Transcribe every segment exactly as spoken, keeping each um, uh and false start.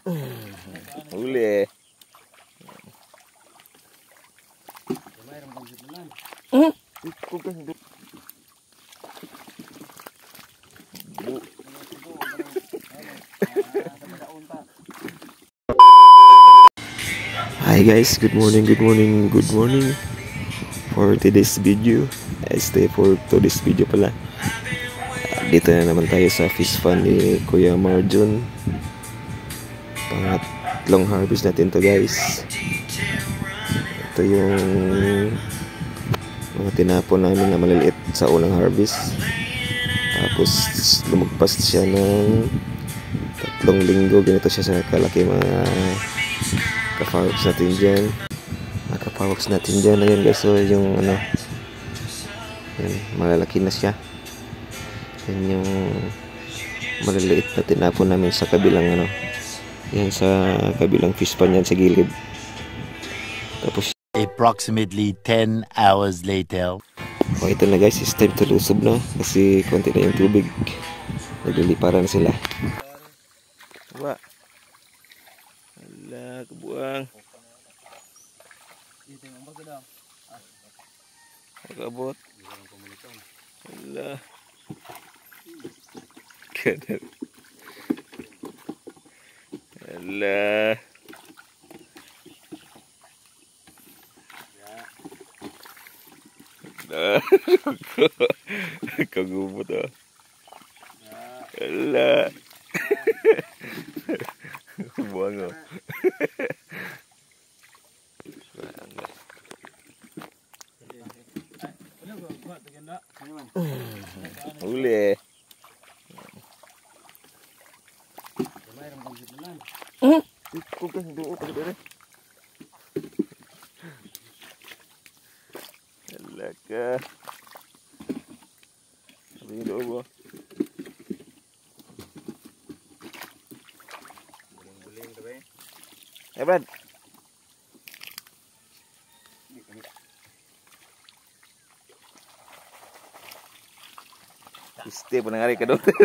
Boleh. Hi guys, good morning, good morning, good morning. For today's video, I stay for today's video pala. Dito na naman tayo sa fish fund ni Kuya Marjon. Pangatlong harvest natin to guys. Ito yung mga tinapon namin na maliliit sa unang harvest. Tapos lumagpas siya ng tatlong linggo. Ganito siya sa kalaki mga kapawoks natin dyan. Mga kapawoks natin dyan. Ayan guys, so yung ano, yan, malalaki na siya. Yan yung maliliit na tinapon namin sa kabilang ano, yan sa kabilang fish pan yan sa gilid. Tapos approximately ten hours later. oh, ito na guys, it's time to lusob na kasi konti na yung tubig. Nagliliparan sila. Wah, ala kebuang. Kabut. Ala. Kadar. Ala. Dah. Kau gubut ah. Ala. Buang ah. Boleh. Hmm? Kau kan doa pada dia. Laka. Ini doa gua. Boleh-boleh tu eh. Eh, Brad. Isti pun ngari ke dokter.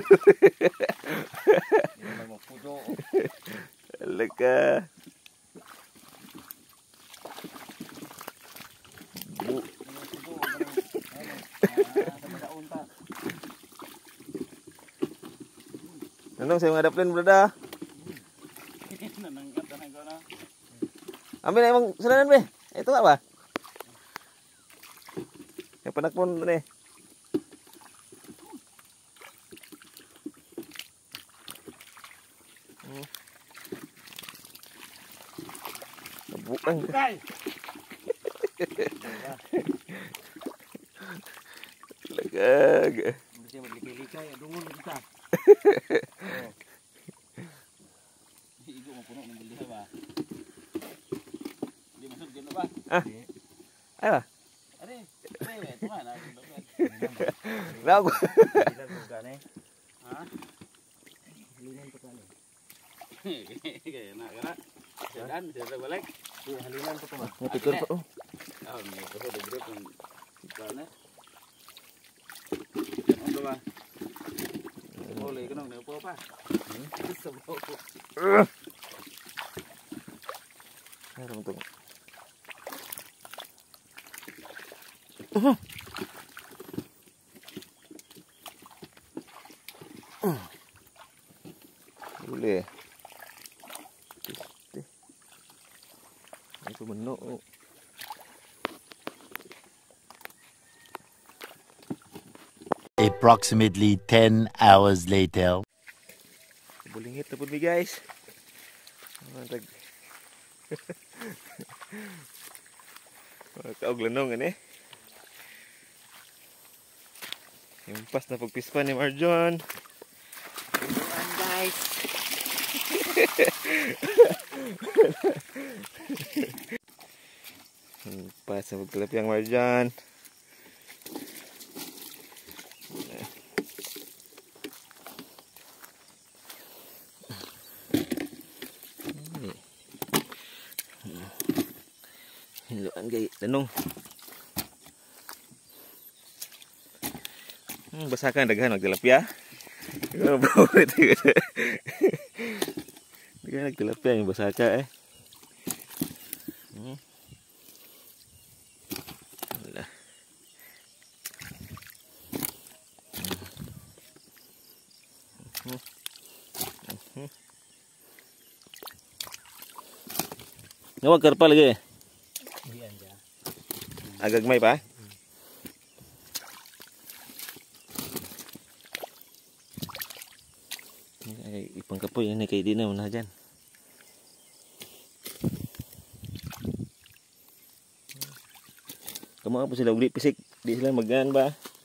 Leka. Bu. Nandong saya menghadapin berada. Ambil emang selanan be. Itu apa? Yang penak pun nih. Bukan. Legag. Mesti berlikai-likai dungun kita. Ibu mau puno membeli apa? Dia masuk dia apa? Ah. Ayo. Ada. Eh, teman lah. Lagu. Bilang bukan eh. Hah? Halinan bukan eh. Kayak nak kan? Jangan dia balik. Di halinan tu mah. Ngetikir pak. Oh. Ah, ni kalau dia grip pun bukan eh. Jangan apa. Boleh kena ni apa apa? Hmm. Sebab. Harang tu. Uh. Uh. Boleh. Itu benar. Approximately ten hours later. Boleh ngit pun mi guys. Mantag. Kau glenong ini. Yung pas na pagpispan ni Marjon. Glenongan guys. Pas na pagkalap yung Marjon. Hiluan gay, lenong. Hmm, basakan daghan magtilapia. Kan nagtilapia yung basaka eh. Hmm. Wala. Hmm. Hmm. Ngawag karpa lagi. Agak may pa? Ay, ipang kapoy ini kay di na una dyan. Kamu apa sila ugli pisik, di sila magan ba?